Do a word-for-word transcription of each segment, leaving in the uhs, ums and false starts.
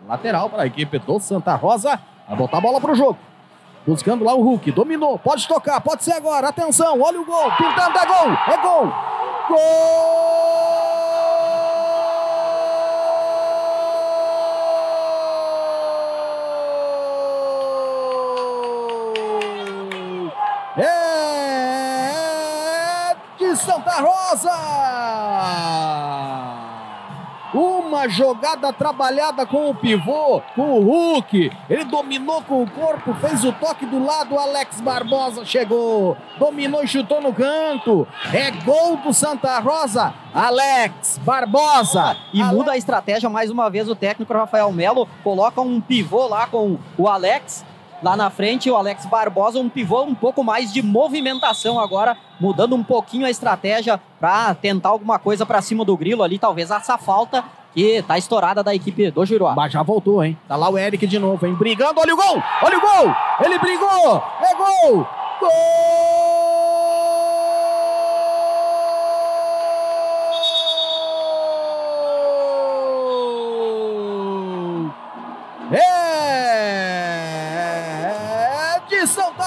Lateral para a equipe do Santa Rosa. Vai botar a bola para o jogo. Buscando lá o Hulk. Dominou. Pode tocar. Pode ser agora. Atenção. Olha o gol. Pintando. É gol. É gol. Gol! É de Santa Rosa! Uma jogada trabalhada com o pivô, com o Hulk. Ele dominou com o corpo, fez o toque do lado. Alex Barbosa chegou, dominou e chutou no canto. É gol do Santa Rosa. Alex Barbosa. E Ale... muda a estratégia mais uma vez o técnico Rafael Melo. Coloca um pivô lá com o Alex. Lá na frente, o Alex Barbosa, um pivô um pouco mais de movimentação agora, mudando um pouquinho a estratégia para tentar alguma coisa para cima do Grilo ali, talvez essa falta que tá estourada da equipe do Giruá. Mas já voltou, hein? Tá lá o Eric de novo, hein? Brigando, olha o gol! Olha o gol! Ele brigou! É gol! Gol! É! Santa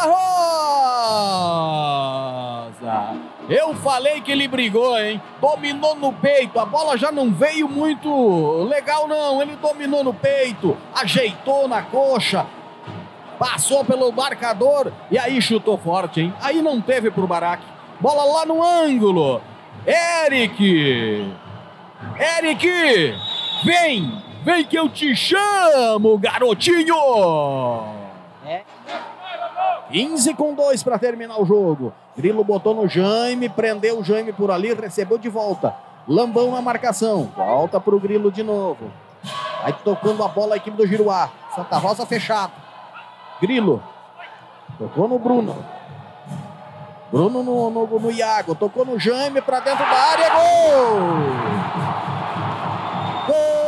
Rosa! Eu falei que ele brigou, hein? Dominou no peito, a bola já não veio muito legal, não. Ele dominou no peito, ajeitou na coxa, passou pelo marcador e aí chutou forte, hein? Aí não teve pro Baraque. Bola lá no ângulo. Eric! Eric! Vem! Vem que eu te chamo, garotinho! É. quinze com dois para terminar o jogo. Grilo botou no Jaime, prendeu o Jaime por ali, recebeu de volta. Lambão na marcação. Volta para o Grilo de novo. Vai tocando a bola a equipe do Giruá. Santa Rosa fechado. Grilo. Tocou no Bruno. Bruno no, no, no Iago. Tocou no Jaime para dentro da área. Gol! Gol!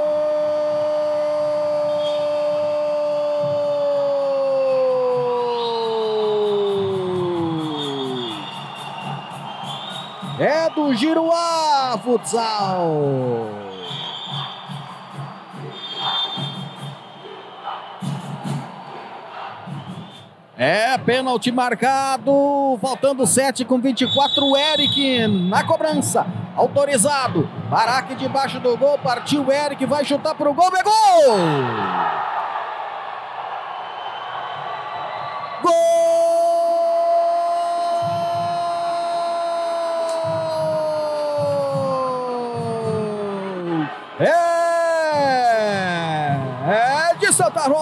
É do Giruá Futsal. É pênalti marcado. Faltando sete com vinte e quatro. Eric na cobrança. Autorizado. Baraque debaixo do gol. Partiu o Eric. Vai chutar pro gol. É gol! Gol! É, é de Santa Rosa.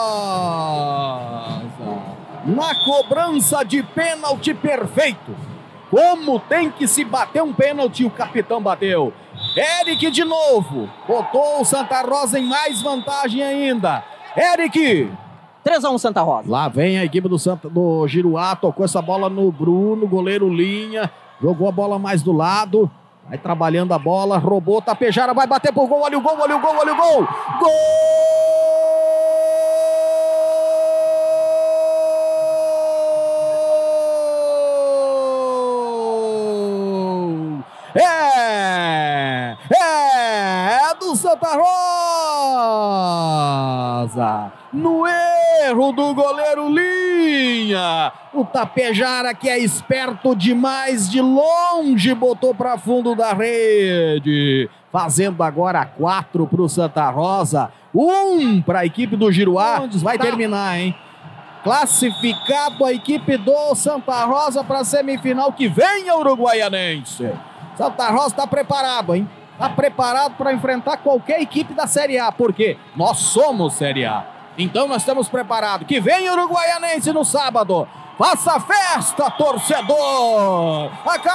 Na cobrança de pênalti perfeito. Como tem que se bater um pênalti, o capitão bateu. Eric de novo. Botou o Santa Rosa em mais vantagem ainda. Eric. três a um Santa Rosa. Lá vem a equipe do, Santa, do Giruá. Tocou essa bola no Bruno, goleiro linha. Jogou a bola mais do lado. Vai trabalhando a bola, roubou, Tapejara, vai bater pro gol, olha o gol, olha o gol, olha o gol! Gol! É! É! É do Santa Rosa! No erro do goleiro linha! O Tapejara, que é esperto demais, de longe botou para fundo da rede. Fazendo agora quatro para o Santa Rosa. Um para a equipe do Giruá. Vai terminar, hein? Classificado a equipe do Santa Rosa para a semifinal que vem a Uruguaianense. Santa Rosa está preparado, hein? Está preparado para enfrentar qualquer equipe da Série A. Porque nós somos Série A. Então nós estamos preparados. Que vem o Uruguaianense no sábado. Faça festa, torcedor!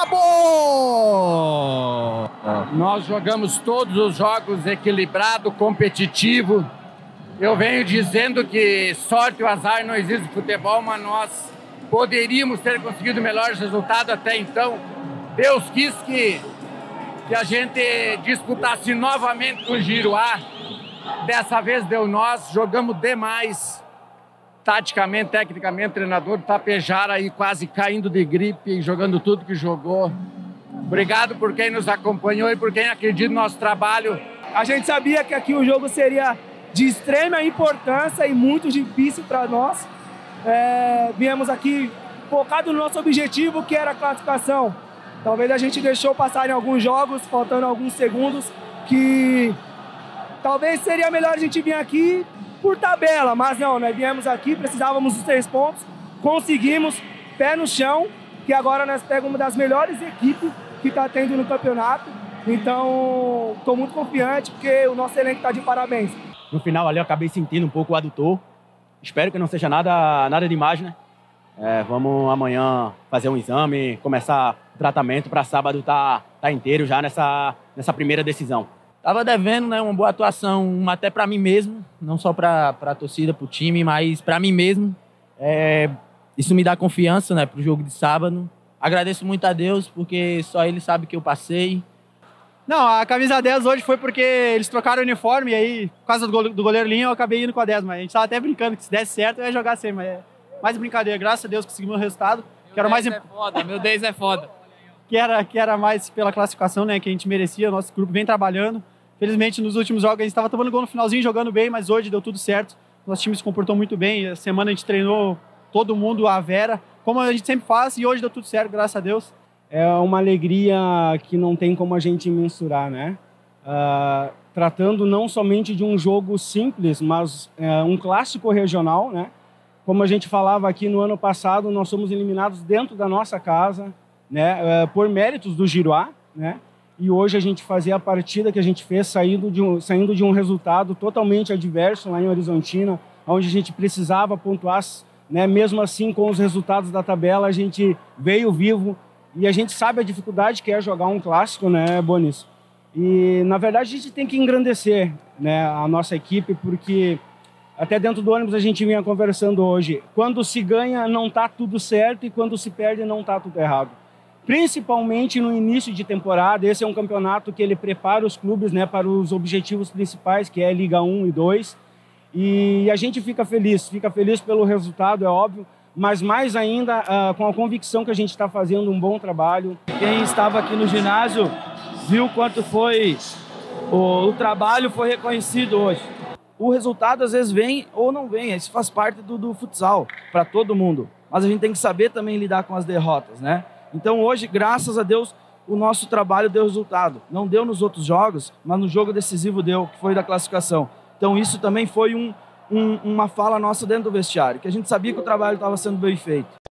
Acabou! Nós jogamos todos os jogos equilibrado, competitivo. Eu venho dizendo que sorte e azar não existe no futebol, mas nós poderíamos ter conseguido melhores resultados até então. Deus quis que, que a gente disputasse novamente com o Giruá. Dessa vez deu nós, jogamos demais. Taticamente, tecnicamente, o treinador Tapejara aí quase caindo de gripe, jogando tudo que jogou. Obrigado por quem nos acompanhou e por quem acredita no nosso trabalho. A gente sabia que aqui o jogo seria de extrema importância e muito difícil para nós. É, viemos aqui focado no nosso objetivo, que era a classificação. Talvez a gente deixou passar em alguns jogos, faltando alguns segundos, que talvez seria melhor a gente vir aqui por tabela, mas não, nós viemos aqui, precisávamos dos três pontos, conseguimos, pé no chão, que agora nós pegamos uma das melhores equipes que está tendo no campeonato. Então, estou muito confiante, porque o nosso elenco está de parabéns. No final ali eu acabei sentindo um pouco o adutor. Espero que não seja nada, nada demais, né? É, vamos amanhã fazer um exame, começar o tratamento para sábado tá, tá inteiro já nessa, nessa primeira decisão. Tava devendo, né, uma boa atuação até para mim mesmo, não só para a torcida, para o time, mas para mim mesmo. É, isso me dá confiança, né, para o jogo de sábado. Agradeço muito a Deus, porque só Ele sabe que eu passei. Não, a camisa dez hoje foi porque eles trocaram o uniforme e aí, por causa do goleiro Linha, eu acabei indo com a dez, mas a gente tava até brincando que se desse certo eu ia jogar sem, mas é mais brincadeira. Graças a Deus conseguimos o resultado. Meu que era mais dez é foda, meu dez é foda. Que era, que era mais pela classificação, né, que a gente merecia, nosso grupo vem trabalhando. Felizmente, nos últimos jogos a gente estava tomando gol no finalzinho, jogando bem, mas hoje deu tudo certo. Nosso time se comportou muito bem, a semana a gente treinou todo mundo, a Vera, como a gente sempre faz, e hoje deu tudo certo, graças a Deus. É uma alegria que não tem como a gente mensurar, né? Uh, tratando não somente de um jogo simples, mas uh, um clássico regional, né? Como a gente falava aqui no ano passado, nós somos eliminados dentro da nossa casa, né? Uh, por méritos do Giroá, né? E hoje a gente fazia a partida que a gente fez saindo de um, saindo de um resultado totalmente adverso lá em Horizontina, onde a gente precisava pontuar, né? Mesmo assim, com os resultados da tabela, a gente veio vivo. E a gente sabe a dificuldade que é jogar um clássico, né, Bonis? E, na verdade, a gente tem que engrandecer, né, a nossa equipe, porque até dentro do ônibus a gente vinha conversando hoje. Quando se ganha, não está tudo certo, e quando se perde, não está tudo errado. Principalmente no início de temporada, esse é um campeonato que ele prepara os clubes, né, para os objetivos principais, que é Liga um e dois. E a gente fica feliz, fica feliz pelo resultado, é óbvio, mas mais ainda uh, com a convicção que a gente está fazendo um bom trabalho. Quem estava aqui no ginásio viu quanto foi o, o trabalho foi reconhecido hoje. O resultado às vezes vem ou não vem, isso faz parte do, do futsal para todo mundo. Mas a gente tem que saber também lidar com as derrotas, né? Então hoje, graças a Deus, o nosso trabalho deu resultado. Não deu nos outros jogos, mas no jogo decisivo deu, que foi da classificação. Então isso também foi um Um, uma fala nossa dentro do vestiário, que a gente sabia que o trabalho estava sendo bem feito.